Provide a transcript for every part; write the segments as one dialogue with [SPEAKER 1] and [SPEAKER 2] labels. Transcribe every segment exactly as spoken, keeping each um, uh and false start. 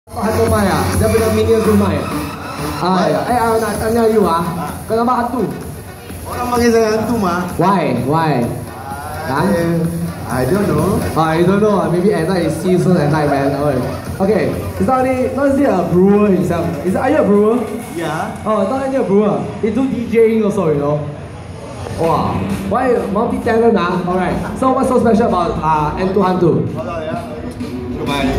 [SPEAKER 1] Hantu mai ah, dia punya minion tu mai. Ah, ya. Eh, aku nak tanya you ah, kenapa hantu?
[SPEAKER 2] Orang panggil saya hantu mah.
[SPEAKER 1] Why? Why? Kan?
[SPEAKER 2] I don't know.
[SPEAKER 1] I don't know. Maybe at night it's season at night, man. Okay, it's not only not only a brewer himself. Is are you a brewer?
[SPEAKER 2] Yeah.
[SPEAKER 1] Oh, not only a brewer. He do DJing also, you know. Wow. Why multi-talent ah? Alright. So what's so special about uh, N two Hantu?
[SPEAKER 2] Hold on, yeah. Goodbye.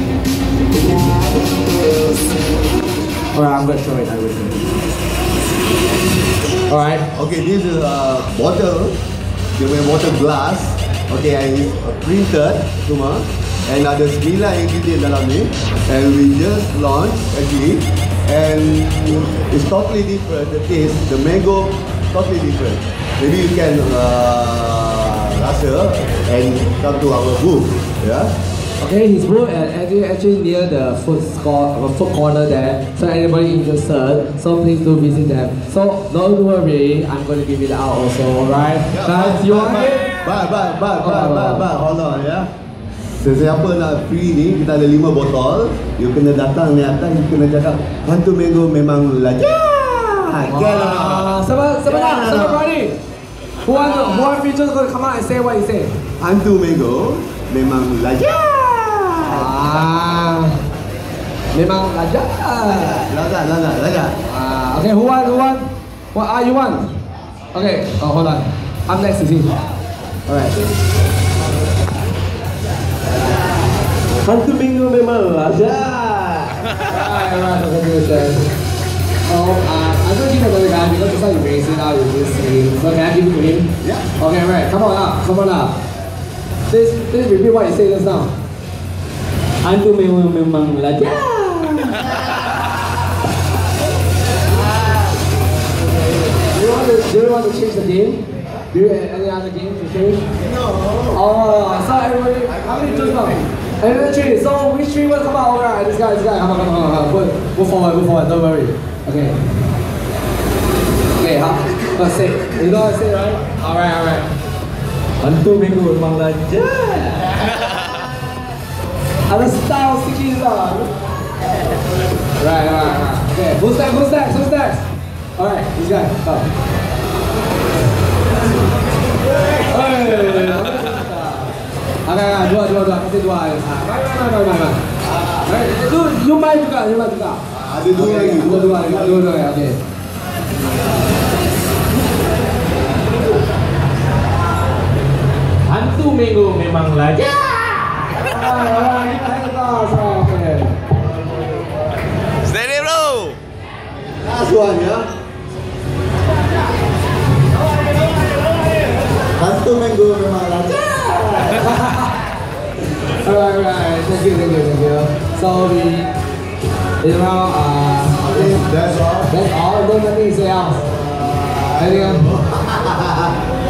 [SPEAKER 1] Alright, I'm gonna show it. I'm gonna show it. Alright.
[SPEAKER 2] Okay, this is a bottle. Dia punya bottle glass. Okay, I printed semua. And ada sembilan ingredient dalam ni. And we just launched actually. And it's totally different. The taste, the mango, totally different. Maybe you can uh, rasa and come to our booth. Yeah.
[SPEAKER 1] Okay, his booth and actually actually near the food score, uh, food corner there. So anybody interested, so please do visit them. So don't worry, I'm going to give it out also, alright?
[SPEAKER 2] Yeah,
[SPEAKER 1] guys, you want it?
[SPEAKER 2] Bye, bye, bye, bye, bye, bye. Hold on, ya. Sesiapa nak free ni, kita ada lima botol. You kena datang ni atas, you kena cakap Hantu Manggo memang lajah.
[SPEAKER 1] Wow. Siapa, siapa nak? Siapa berani? Who want to, who want features going to come out and say what you say?
[SPEAKER 2] Hantu Manggo memang lajah.
[SPEAKER 1] Ah, memang lajah.
[SPEAKER 2] Lajah, lajah, lajah.
[SPEAKER 1] Ah, okay, who want, who want? What are you want? Okay, oh, hold on. I'm next to him. Alright.
[SPEAKER 3] Hantu Manggo memang lajah.
[SPEAKER 1] Alright, alright, congratulations. So, uh, I'm going to give it to the guy because it's like you raise it out, you just sing. So can I give it to him?
[SPEAKER 2] Yeah.
[SPEAKER 1] Okay, right, come on up, come on up. Please, please repeat what you say just now.
[SPEAKER 3] Hantu Manggo memang lajah.
[SPEAKER 1] Do you want to, do you want to change the game? Do you have any other game to change?
[SPEAKER 2] No.
[SPEAKER 1] Oh, so everybody, how many choose now? Another three. So which three will come out? Alright, this guy, this guy, come on, come on, come on. Move, move forward, move forward. Don't worry. Okay. Okay, huh? Let's say. You know what I say, right? Alright, alright.
[SPEAKER 3] Hantu Manggo memang lajah.
[SPEAKER 1] Ada style sikit lah. Right, right, right. Okay, who's next? Who's next? Who's next? Alright, this guy. Come. Hey. Okay, okay, dua, dua, dua, kasih dua. Mari, mari, mari, mari, mari. Itu, you main juga, you main juga.
[SPEAKER 2] Ada dua lagi.
[SPEAKER 1] Dua, dua, dua, dua, dua, okay.
[SPEAKER 3] Hantu Manggo memang lajah.
[SPEAKER 1] Okay.
[SPEAKER 4] Steady, bro.
[SPEAKER 2] Last one, ya. Hantu Manggo memang lajah.
[SPEAKER 1] Alright, alright. Thank you, thank you, thank you. So we, you know, uh,
[SPEAKER 2] Okay, that's all.
[SPEAKER 1] that's all. Don't let me say else. Anything else?